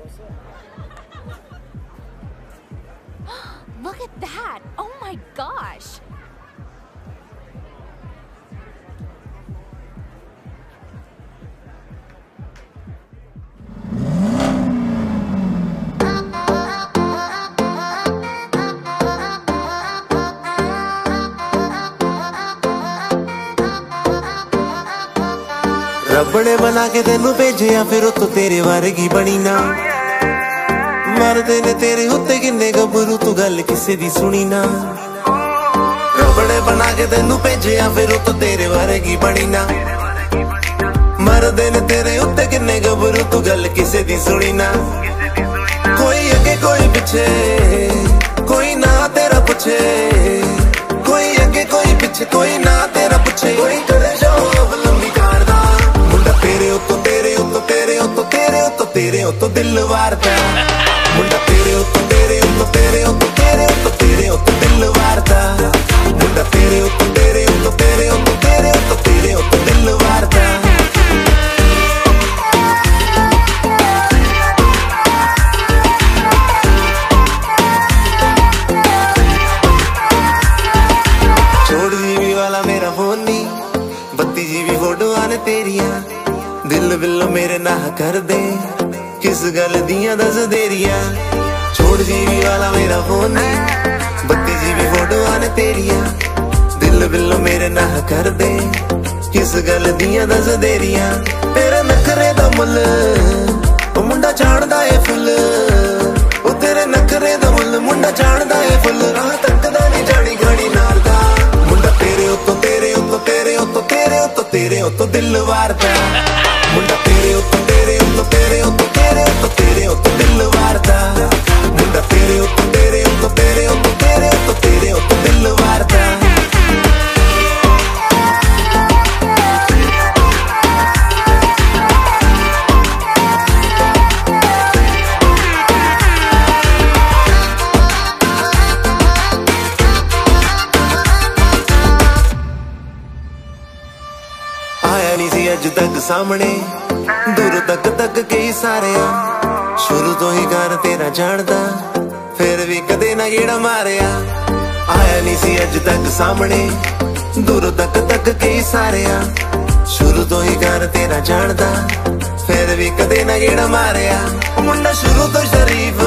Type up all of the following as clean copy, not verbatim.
Look at that! Oh my gosh! रब ने बना के तेनू भेजिया फिर उतो तेरे वर्गी बनी ना मरदे ने तेरे उत्ते किन्ने गबरू तू गल किसे दी सुनी ना रब ने बना के तेनू भेजिया फिर उतो तेरे वर्गी बनी ना मरदे ने तेरे उत्ते किन्ने गबरू तू गल किसे दी सुनी ना कोई अगे कोई पिछे कोई ना तेरा पूछे कोई अगे कोई पिछे कोई ना तेरा पूछे कोई करे जाओ लंबी कारदा मुंडा तेरे उत्तो तेरे उत्तो तेरे उत्तो तेरे उत्तो तेरे उत्तो दिल वारदा मुंडा तेरे उत्तो तेरे उत्तो तेरे उत्तो तेरे उत्तो तेरे उत्तो दिल वारदा मुंडा तेरे उत्तो तेरे उत्तो तेरे उत्तो तेरे उत्तो तेरे उत्तो दिल वारदा छोड़ जीवी वाला मेरा फोन नी 32 जीबी फोटोआं ने तेरिया दिल बिल्लो मेरे नाह कर दे किस गल दियां दस देरिया छोड़ जीवी वाला मेरा फोन नी 32 जीबी फोटोआं ने तेरिया दिल बिल्लो मेरे नाह कर दे किस गल दियां दस देरिया तेरे नखरे दा मुल ओ मुंडा जानदा ए फुल ओ तेरे नखरे दा मुल मुंडा जानदा ए फुल राह तकदा नहीं जानी घड़ी नाल दा मुंडा तेरे उत्तो तेरे उत्तो तेरे उत्तो तेरे उत्तो तेरे उत्तो दिल वारदा मुंडा तेरे उत्तो तेरे उत्तो तेरे उत्तो तेरे उत्तो तेरे उत्तो दिल वारदा मुंडा तेरे उत्तो तेरे उत्तो तेरे उत्तो तेरे उत्तो तेरे उत्तो दिल वारदा आया नहीं सी अज तक सामने दूर तक तक कई सारे शुरू तो ही गान तेरा जानदा फिर भी कदे ना गेड़ा मारिया आया नहीं सी अज तक सामने दूर तक तक कई सारे शुरू तो ही गान तेरा जानदा फिर भी कदे ना गेड़ा मारिया मुंडा शुरू तो शरीफ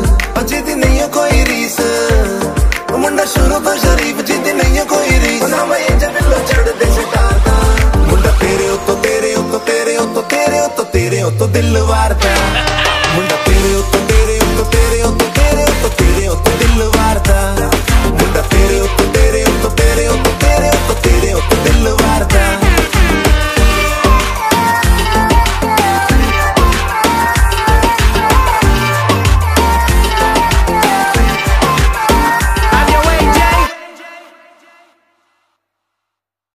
जिदी नहीं है कोई रीस मुंडा शुरू तो शरीफ जिदी नहीं है कोई रीस